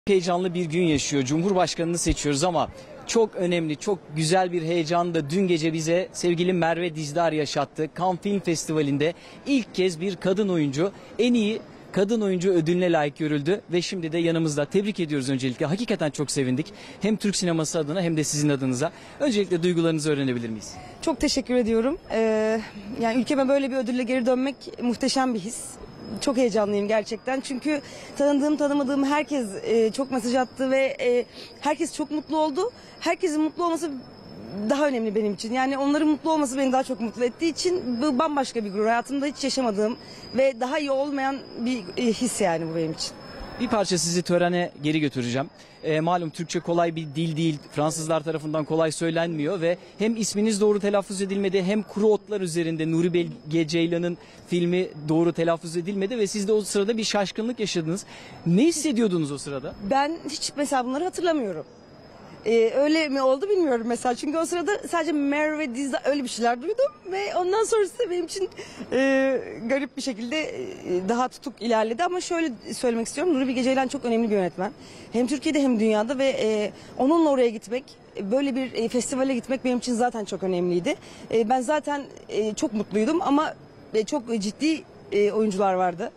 Heyecanlı bir gün yaşıyor. Cumhurbaşkanını seçiyoruz ama çok önemli, çok güzel bir heyecan da dün gece bize sevgili Merve Dizdar yaşattı. Cannes Film Festivali'nde ilk kez bir kadın oyuncu en iyi kadın oyuncu ödülüne layık görüldü ve şimdi de yanımızda. Tebrik ediyoruz öncelikle. Hakikaten çok sevindik. Hem Türk sineması adına hem de sizin adınıza. Öncelikle duygularınızı öğrenebilir miyiz? Çok teşekkür ediyorum. Yani ülkeme böyle bir ödülle geri dönmek muhteşem bir his. Çok heyecanlıyım gerçekten çünkü tanımadığım herkes çok mesaj attı ve herkes çok mutlu oldu. Herkesin mutlu olması daha önemli benim için. Yani onların mutlu olması beni daha çok mutlu ettiği için bu bambaşka bir gurur. Hayatımda hiç yaşamadığım ve daha iyi olmayan bir his yani bu benim için. Bir parça sizi törene geri götüreceğim. Malum Türkçe kolay bir dil değil. Fransızlar tarafından kolay söylenmiyor ve hem isminiz doğru telaffuz edilmedi hem Kuru Otlar üzerinde Nuri Bilge Ceylan'ın filmi doğru telaffuz edilmedi ve siz de o sırada bir şaşkınlık yaşadınız. Ne hissediyordunuz o sırada? Ben hiç mesela bunları hatırlamıyorum. Öyle mi oldu bilmiyorum mesela. Çünkü o sırada sadece Merve Dizdar öyle bir şeyler duydum ve ondan sonrası da benim için garip bir şekilde daha tutuk ilerledi. Ama şöyle söylemek istiyorum. Nuri Bilge Ceylan çok önemli bir yönetmen. Hem Türkiye'de hem dünyada ve onunla oraya gitmek, böyle bir festivale gitmek benim için zaten çok önemliydi. Ben zaten çok mutluydum ama çok ciddi oyuncular vardı.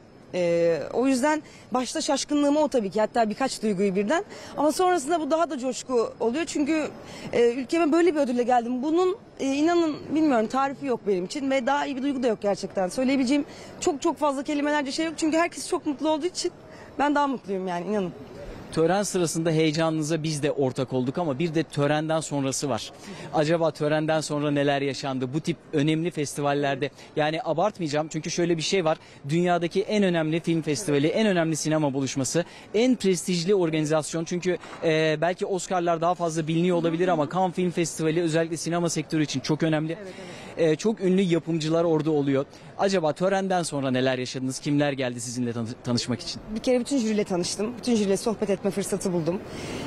O yüzden başta şaşkınlığım o tabii ki, hatta birkaç duyguyu birden, ama sonrasında bu daha da coşku oluyor çünkü ülkeme böyle bir ödülle geldim. Bunun inanın bilmiyorum, tarifi yok benim için ve daha iyi bir duygu da yok gerçekten. Söyleyebileceğim çok fazla kelimelerce şey yok çünkü herkes çok mutlu olduğu için ben daha mutluyum yani, inanın. Tören sırasında heyecanınıza biz de ortak olduk ama bir de törenden sonrası var. Acaba törenden sonra neler yaşandı bu tip önemli festivallerde? Yani abartmayacağım çünkü şöyle bir şey var. Dünyadaki en önemli film festivali, en önemli sinema buluşması, en prestijli organizasyon. Çünkü belki Oscar'lar daha fazla biliniyor olabilir ama Cannes Film Festivali özellikle sinema sektörü için çok önemli. Çok ünlü yapımcılar orada oluyor. Acaba törenden sonra neler yaşadınız? Kimler geldi sizinle tanışmak için? Bir kere bütün jüriyle tanıştım. Bütün jüriyle sohbet etme fırsatı buldum.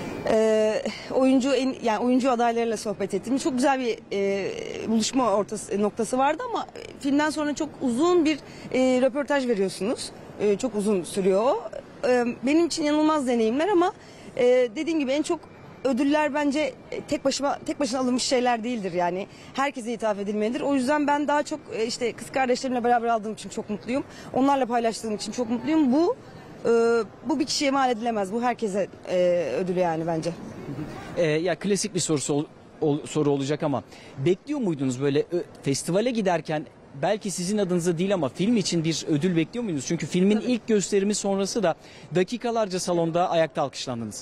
Oyuncu adaylarıyla sohbet ettim. Çok güzel bir buluşma noktası vardı ama filmden sonra çok uzun bir röportaj veriyorsunuz. Çok uzun sürüyor o. Benim için inanılmaz deneyimler ama dediğim gibi en çok ödüller bence tek başına alınmış şeyler değildir yani. Herkese ithaf edilmelidir. O yüzden ben daha çok işte kız kardeşlerimle beraber aldığım için çok mutluyum. Onlarla paylaştığım için çok mutluyum. Bu bir kişiye mal edilemez. Bu herkese ödülü yani bence. Ya klasik bir soru olacak ama bekliyor muydunuz böyle festivale giderken, belki sizin adınıza değil ama film için bir ödül bekliyor muydunuz? Çünkü filmin ilk gösterimi sonrası da dakikalarca salonda ayakta alkışlandınız.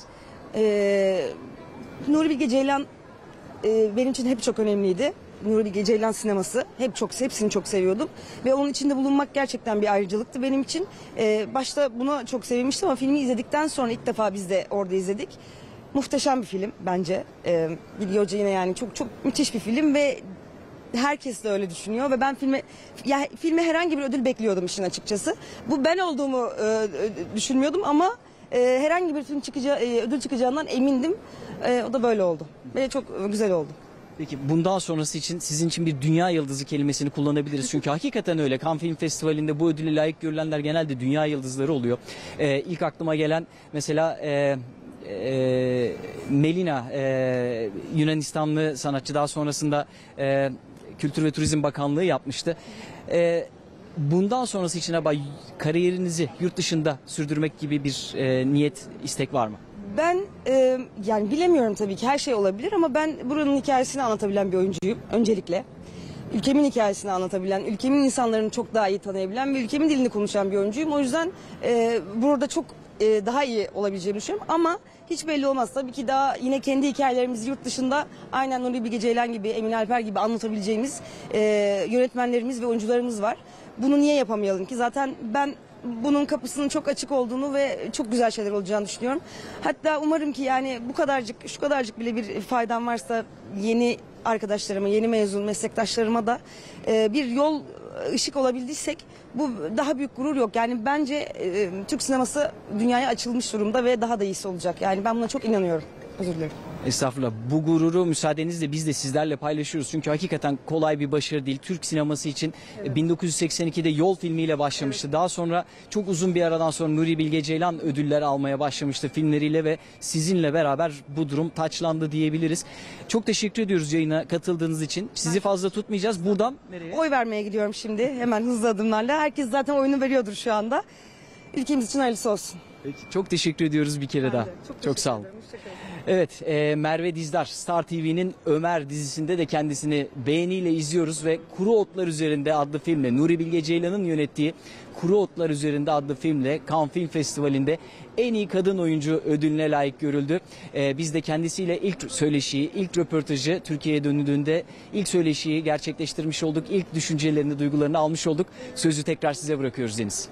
Nuri Bilge Ceylan benim için hep çok önemliydi. Nuri Bilge Ceylan sineması hepsini çok seviyordum ve onun içinde bulunmak gerçekten bir ayrıcalıktı benim için. Başta buna çok sevinmiştim ama filmi izledikten sonra ilk defa biz de orada izledik. Muhteşem bir film bence. Bilge Hoca yine yani çok müthiş bir film ve herkes de öyle düşünüyor ve ben filme herhangi bir ödül bekliyordum işin açıkçası. Bu ben olduğumu düşünmüyordum ama herhangi bir film ödül çıkacağından emindim. O da böyle oldu ve çok güzel oldu. Peki bundan sonrası için sizin için bir dünya yıldızı kelimesini kullanabiliriz. Çünkü hakikaten öyle. Cannes Film Festivali'nde bu ödüle layık görülenler genelde dünya yıldızları oluyor. İlk aklıma gelen mesela Melina, Yunanistanlı sanatçı, daha sonrasında Kültür ve Turizm Bakanlığı yapmıştı. Bundan sonrası için kariyerinizi yurt dışında sürdürmek gibi bir niyet, istek var mı? Ben yani bilemiyorum, tabii ki her şey olabilir ama ben buranın hikayesini anlatabilen bir oyuncuyum öncelikle. Ülkemin hikayesini anlatabilen, ülkemin insanlarını çok daha iyi tanıyabilen ve ülkemin dilini konuşan bir oyuncuyum. O yüzden burada çok daha iyi olabileceğimi düşünüyorum ama hiç belli olmaz. Tabii ki daha yine kendi hikayelerimizi yurt dışında aynen Nuri Bilge Ceylan gibi, Emin Alper gibi anlatabileceğimiz yönetmenlerimiz ve oyuncularımız var. Bunu niye yapamayalım ki? Zaten ben bunun kapısının çok açık olduğunu ve çok güzel şeyler olacağını düşünüyorum. Hatta umarım ki yani şu kadarcık bile bir faydam varsa yeni arkadaşlarıma, yeni mezun meslektaşlarıma da bir yol, ışık olabildiysek bu daha büyük gurur yok. Yani bence Türk sineması dünyaya açılmış durumda ve daha da iyisi olacak. Yani ben buna çok inanıyorum. Özür dilerim. Estağfurullah. Bu gururu müsaadenizle biz de sizlerle paylaşıyoruz. Çünkü hakikaten kolay bir başarı değil. Türk sineması için 1982'de Yol filmiyle başlamıştı. Daha sonra çok uzun bir aradan sonra Nuri Bilge Ceylan ödüller almaya başlamıştı filmleriyle ve sizinle beraber bu durum taçlandı diyebiliriz. Çok teşekkür ediyoruz yayına katıldığınız için. Sizi fazla tutmayacağız. Buradan nereye? Oy vermeye gidiyorum şimdi. Hemen hızlı adımlarla. Herkes zaten oyunu veriyordur şu anda. Ülkemiz için hayırlısı olsun. Peki, çok teşekkür ediyoruz bir kere daha. Çok sağ olun. Evet, Merve Dizdar, Star TV'nin Ömer dizisinde de kendisini beğeniyle izliyoruz ve Kuru Otlar Üzerinde adlı filmle, Nuri Bilge Ceylan'ın yönettiği Kuru Otlar Üzerinde adlı filmle Cannes Film Festivali'nde en iyi kadın oyuncu ödülüne layık görüldü. Biz de kendisiyle ilk söyleşiyi, ilk röportajı Türkiye'ye döndüğünde ilk söyleşiyi gerçekleştirmiş olduk. İlk düşüncelerini, duygularını almış olduk. Sözü tekrar size bırakıyoruz Deniz.